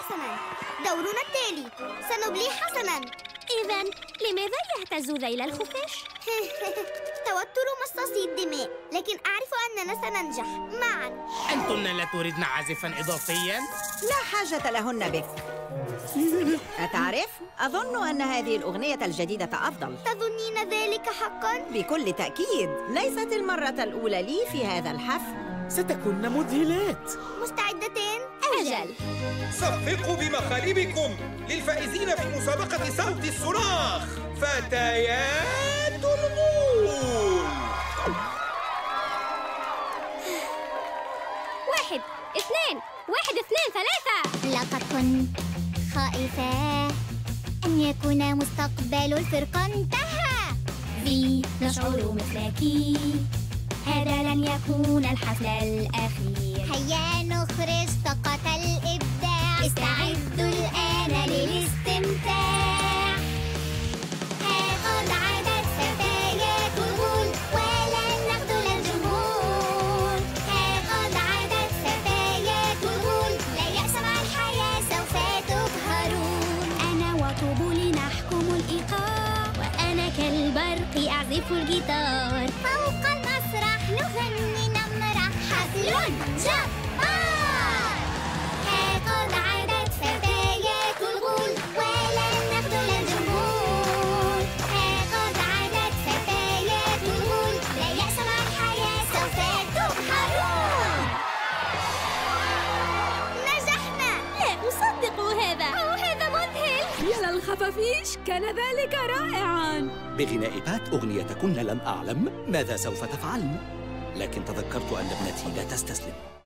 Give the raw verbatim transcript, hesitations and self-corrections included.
حسناً. دورنا التالي سنبلي حسناً. إذن لماذا يهتز ذيل الخفاش؟ توتر مصاصي الدماء، لكن أعرف أننا سننجح معاً. أنتن لا تريدن عازفاً إضافياً؟ لا حاجة لهن بك. أتعرف؟ أظن أن هذه الأغنية الجديدة أفضل. تظنين ذلك حقاً؟ بكل تأكيد، ليست المرة الأولى لي في هذا الحفل. ستكون مذهلات. مستعدتان؟ أجل. صفقوا بمخالبكم للفائزين في مسابقة صوت الصراخ، فتيات الغول. واحد اثنين واحد اثنين ثلاثة. لقد كنت خائفة أن يكون مستقبل الفرقة انتهى. بي نشعر مثلك، هذا لن يكون الحفل الأخير. هيا نخرج طاقة الإبداع، استعدوا الآن للاستمتاع. ها قد عادت فتيات الغول ولن نخذل الجمهور. ها قد عادت فتيات الغول، لا يأس مع الحياة سوف تبهرون. أنا وطبولي نحكم الإيقاع، وأنا كالبرق أعزف الجيتار. فوق المسرح نغني نمرح، حفل جبار. ها قد عادت فتيات الغول ولن نخذل الجمهور. ها قد عادت فتيات الغول، لا يأس مع الحياة سوف تبهرون. نجحنا! لا أصدق هذا. أوه هذا مذهل. يا للخفافيش، كان ذلك رائعاً. بغناء بات أغنيتكن لم أعلم ماذا سوف تفعلن، لكن تذكرت أن ابنتي لا تستسلم.